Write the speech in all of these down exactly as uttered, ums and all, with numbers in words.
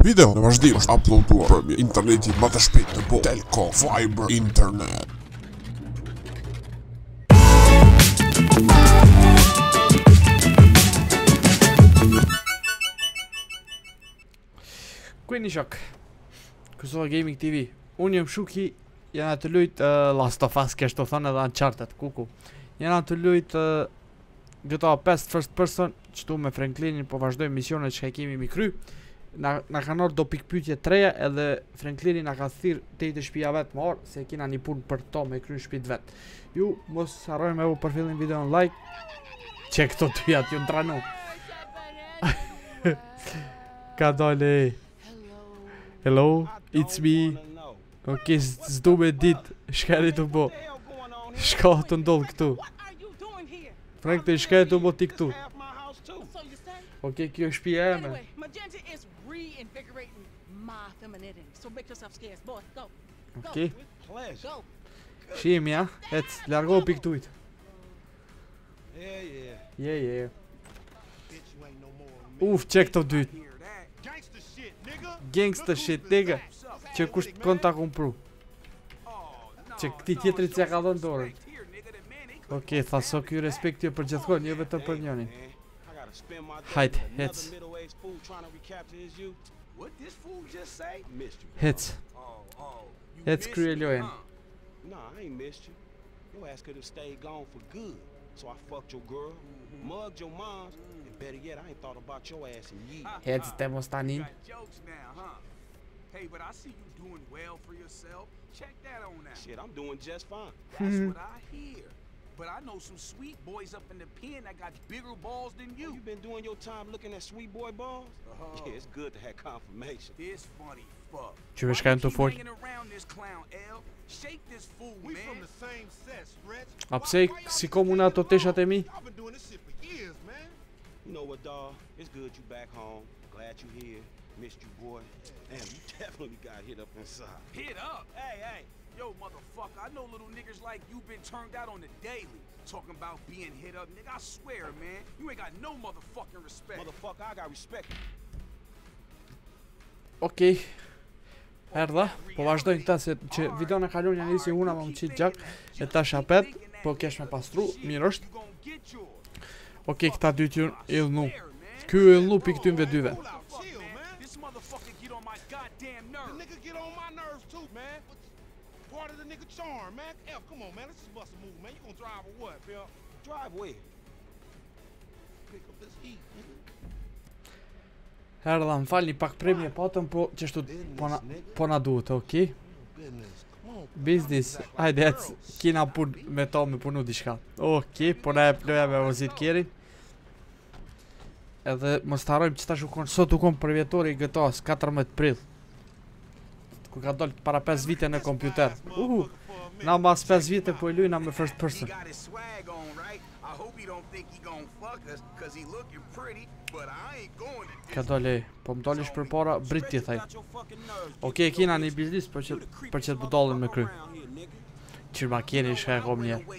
Video në vazhdim është uploaduar përmjet internetit më të shpejt të botës, Telkom Fiber Internet. Quindi shock. Kuzova Gaming T V. Unë jam Shuki, jena të lujt uh, Last of Us, kështë të thonë edhe Uncharted, kuku. Jena të lujt uh, G T A pesë first person, qëtu me Franklinin, po vazhdoj misionet që ka kemi mi kry. Na, na ka nërë do pikpytje treja, edhe Franklinin na ka thirë te i të shpia vetë më orë, se kina një punë për to me kry në shpit vetë. Ju, mos harrojmë e u për fillin video në like, që këto të jat, ju në tranu. Ka dole, hello, it's me. Ok, zdu me dit, shkeri të bo. Shka të ndollë këtu. Franklin, shkeri të bo ti këtu. Ok, kjo është shpia e me. Ok. Shim, ja? Et, largo pik tujt. Je, je. Uf, qek të dyt. Gangsta shit, nigga. Që kusht kon ta kumpru. Që këti tjetërit që ka dhënë dorën. Ok, tha so kjo respekt jo për gjithkon, jo vetëm për njonin. Hajt, hec. Hec. Hec krye lojen. Nah, I ain't missed you. Your ass could have stayed gone for good. So I fucked your girl, mugged your mom, and better yet, I ain't thought about your ass in years. Hec, te mos tanin. Hey, but I see you doing well for yourself. Check that on that. Shit, I'm doing just fine. That's what I hear. But I know some sweet boys up in the pen that got bigger balls than you. You been doing your time looking at sweet boy balls? Uh-huh. Yeah, it's good to have confirmation. It's funny, fuck. Që vesh ka në të fort. A pse si komuna ato teshat e mi? You know what, dawg? It's good you back home. Glad you here. Missed you, boy. Damn, you definitely got hit up inside. Hit up? Hey, hey. Yo, motherfucker, I know little niggas like you been turned out on the daily. Talking about being hit up, nigga, I swear, man. You ain't got no motherfucking respect. Motherfucker, I got respect. Okej. Erdha, po vazhdojnë këta se që video në kalon janë nisi una më më qitë gjak e ta shapet, po kesh me pastru, mirë është. Okej, këta dytë ju illnu. Ky illnu pi këtymve dyve. Part of the nigga charm, man. F, come on, man. Let's just bust a move, man. You gonna drive or what, Phil? Drive where? Pick up this heat, nigga. Erdha, më falni pak premje patëm, po qështu po na, po na duhet, okej? Business. Hajde, ec, kina pun me to me punu diçka. Okej, po na e ploja me vozit kjerin. Edhe mos të harrojmë që ta shukon, sot u kom për vjetori i G T A-s, katërmbëdhjetë prill. Ku ka dollë para pesë vite në kompjuter. Uhu, na mas pesë vite po i lujna me first person. Ka dollë, po më dollësh për para, brit ti thaj. Okej, kina një biznis për që për që të budollin me kry. Qërë ma kjeni shka e kom njerë.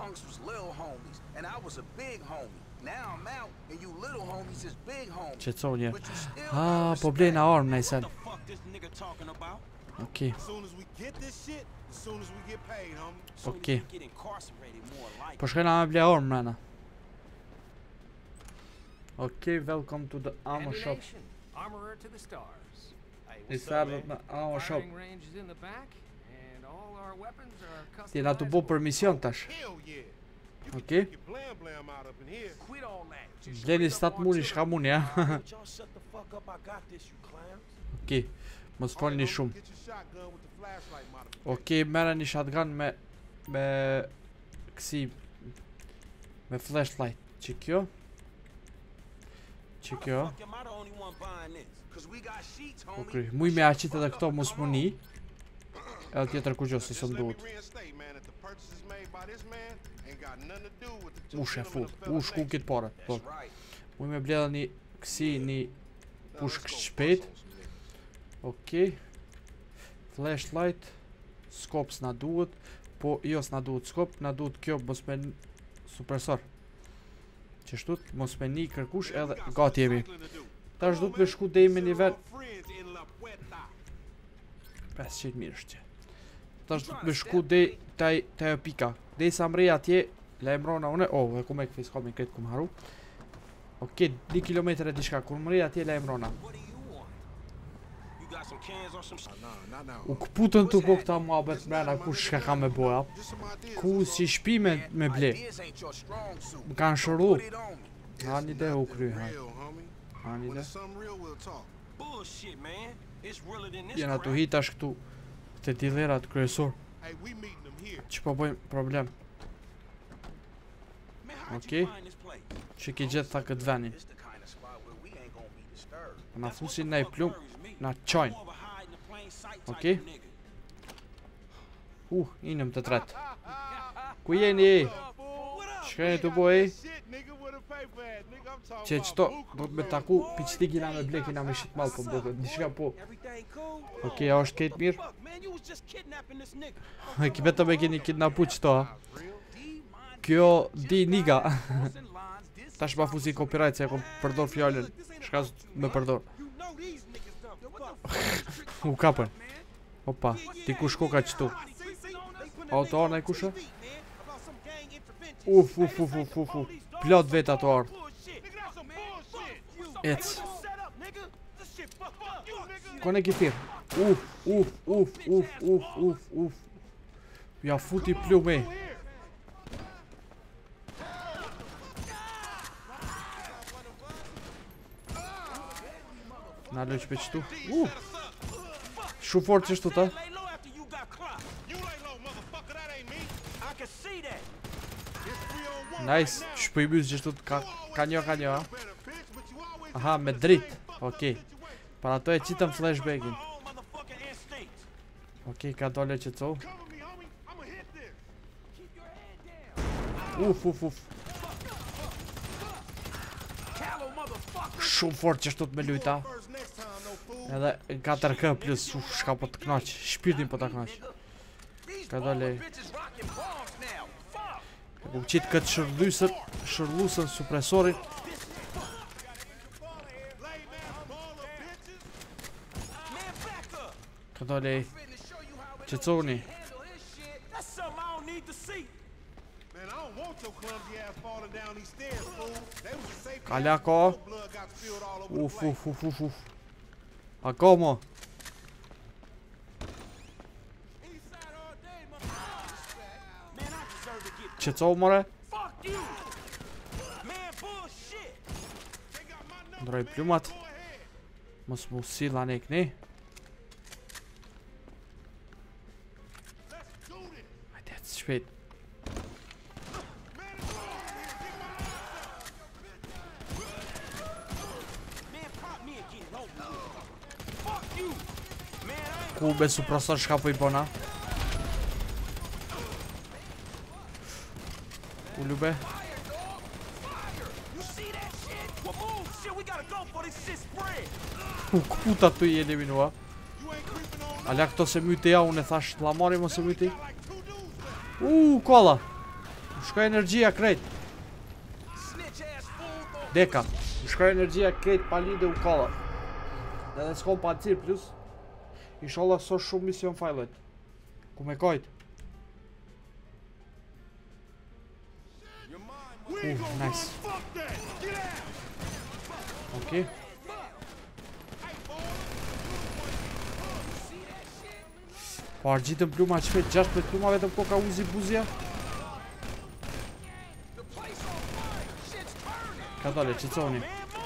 Qëtëso njerë. Ah, po blejna armë në i sen. Okej. Okej. Po shkojna me ble ormë mrena. Okej, welcome to the ammo shop. I sardhët në ammo shop. Ti na të bo për mision tash. Okej. Bleni stat muni shka muni, ja. Okej. Mos folni shumë. Okej, merë një shotgun me me kësi me flashlight. Që kjo? Që kjo? Okej, muj me aqit edhe këto mos muni. Edhe tjetër ku gjo se së mduhet. Ush e full. Ush ku kitë pare. Muj me bledhe një kësi një pushk shpejt. Okej. Flashlight. Skop s'na duhet. Po jo s'na duhet skop. Na duhet kjo mos me supresor. Qështut mos me një kërkush edhe gati jemi. Ta është du të me shku dhe me nivel pesëqind mirë është që. Tash me shku dej taj taj pika. Dej sa mrej atje, lajmërona une. Oh, e ku me këfis kam i këtë ku më haru. Okej, di kilometre e diçka, kur mrej atje lajmërona. U këputën të po këta mua bet mrena ku shka ka me boja. Ku si shpi me, me ble. Më kanë shëru. Ha një ide u kry, ha. Ha një ide. Jena të hit ashtë këtu. Të dilerat kryesor. Që po bojmë problem. Okej. Që ki gjithë tha këtë venin. Na fusin na i plum. Na qojnë. Okej. Uh, inëm të tret. Ku jeni? Shkajnë të boj? Që qëto, do të me taku, pi qëti kina me ble, kina me shqit malë, po më do të shka po. Okej, a është ketë mirë? E ki vetëm e keni kidnapu qëto, ha? Kjo di niga. Tash ma fusi copyright, se e kom përdor fjallën. Shka zë me përdor. U kapën. Opa, ti ku shko ka qëtu? Auto arna i kusha? Uf, uf, uf, uf, uf, uf. Plot vet ato ardh. Ec. Kone ki thirë. Uf, uf, uf, uf, uf, uf, uf. Ja futi plume. Na lëq për qëtu. Uh. Shu fort që shtu ta. Nice. Shpëj bëzë që shtu ka, ka njo, ka njo, ha. Aha, me drit. Okej. Para to e qitëm flashbackin. Okej, ka dole që co. Uf, uf, uf. Shumë fort që shtu të me lujta. Edhe katër K plus shka po të knaq. Shpirtin po të knaq. Ka dole. Ka ku qitë këtë shërlusën. Shërlusën supresorit. Ka dole. Qëconi. Kale ako. Uf, uf, uf, uf, uf. Ako mo. Qëco more? Ndroj plumat. Mos mu sila ne këni. Hajde, të shpejt. Ku be suprasor shka po i bona. U lube. U këputa të i eliminua. Alja këto se myti ja, unë e thash të lamari mo se myti. Uuu, kolla. U shka energjia krejt. Deka. U shka energjia krejt pali dhe u kolla. Edhe s'kom pancir plus. Inshallah so shumë mision fajlet. Ku me kajt. Uh, nice. Okej. Po argjitëm pluma qëfet, gjashtëpet pluma vetëm ko ka uzi buzja. Ka dole, qëconi.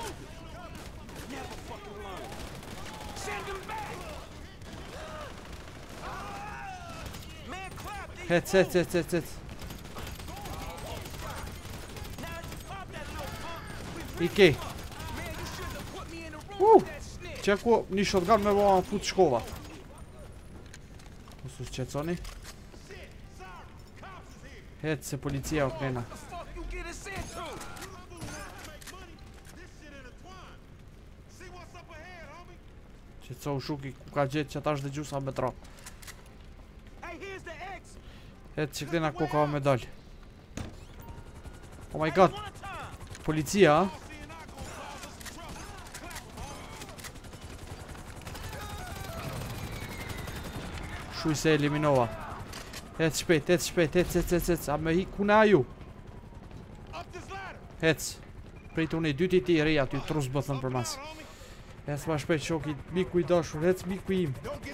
Hec, hec, hec, hec, hec. Ikej. Uh, që ku një shotgun me bëma fut shkova. Usus qëconi. Hec, se policia o krena. Qëco u shuki ku ka gjetë që ta është dhe gjusa me tra. Hec, që krena ku ka me dal. Oh my god. Policia, ha? Shuj se eliminova. Ec shpejt, ec shpejt, ec, ec, ec, ec. A me hi ku na ju? Ec. Prit unë i dyti ti rria ty trus bëthën për mas. Ec ma shpejt shoki, miku i dashur, ec miku im.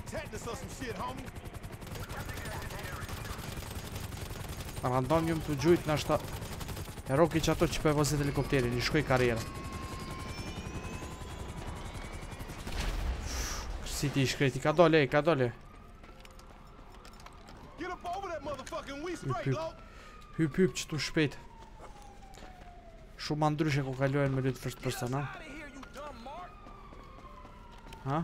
Random jëm të gjujt në ashta. E roki që ato që për vëzit helikopterin, i shkoj karriere. Si ti i shkreti, ka dole, ka dole. Hyp, hyp. Hyp, hyp, që tu shpejt. Shumë ma ndryshe ku kalojnë me lutë first person, ha? Ha?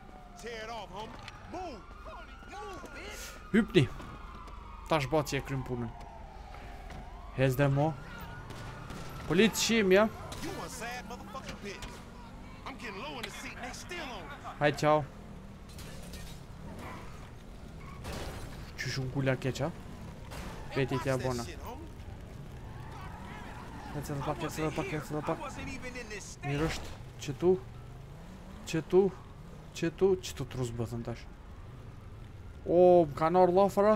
Hypni. Tash baci e krym punën. Hez dhe mo. Politë shim, ja? Hajt, qao. Që shumë kulla keqa? Beti tja bona. Ece dhe pak, ece dhe pak, ece dhe pak. Mirë është. Qëtu. Qëtu. Qëtu. Qëtu të rusë bëthën tash. O, më ka nërë lafëra.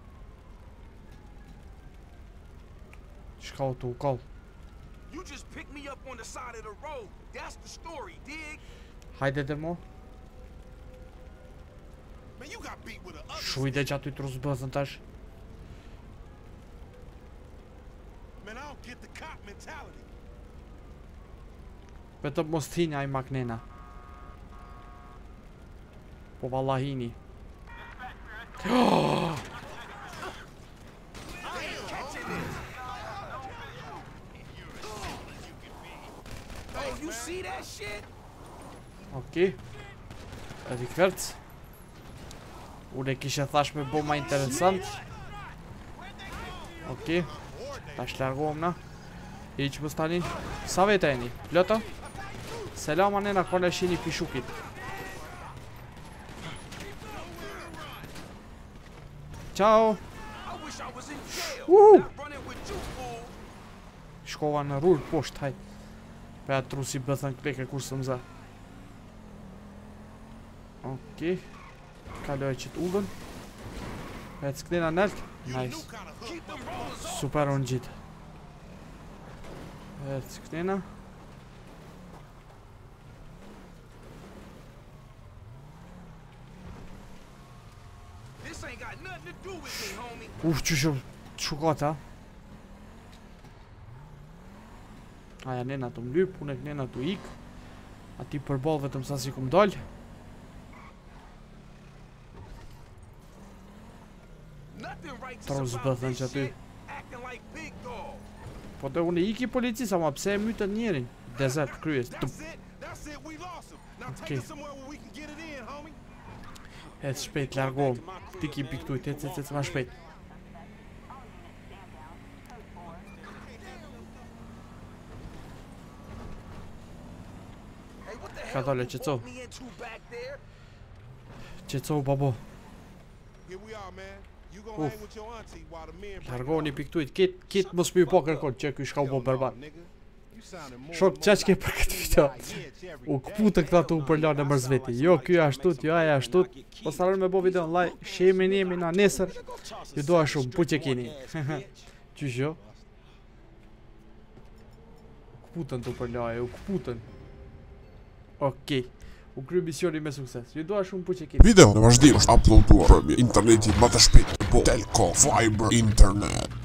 Shka o të u kall. Hajde dhe mo. Shujde që aty të rusë bëthën tash. Betëm mos t'hini aj maknena. Po vallahini. Okej. Edhe kërc. Unë e kishe thash me bo ma interesant. Okej. Ta shlargohëm na. I që pës tani. Sa vete e një? Plota? Selama nena kone shini pishukit. Ciao. Uhu. Shkova në rull posht, hajt. Pe atë trusi bëthën kleke kur së mëza. Okej. Kaloj që t'ullën. E të sknina nëllë. Nice. Super unë gjitë. E të sknina. Uf, që shumë shukata. Aja nena të mlyp, unë e nena të ik. A ti përbol vetëm sa si kum doll. Trus bëthën që aty. Po të unë e iki policisa, ma pse e mytën njerin. Desert kryes. Okej. E të shpejt, largohëm. Ti ki piktujt, e të të ma shpejt. Ka dole, qëco. Qëco, babo. Uf. Largohën i piktujt. Kit, kit mos më ju po kërkon, që kjo shka u bo bërbat. Shok, qa që ke për këtë video? U këputë këta të u përlanë në mërz veti. Jo, kjo ashtut, jo aja ashtut. Po sarën me bo video në like, shemi njemi na nesër. Ju doa shumë, pu që kini. Qysh jo? U këputën të u përlaje, u këputën. Okej. U kry misioni me sukses. Ju doa shumë, pu që kini. Video në vazhdim është uploaduar për interneti më të shpejt të botë. Telkom Fiber Internet.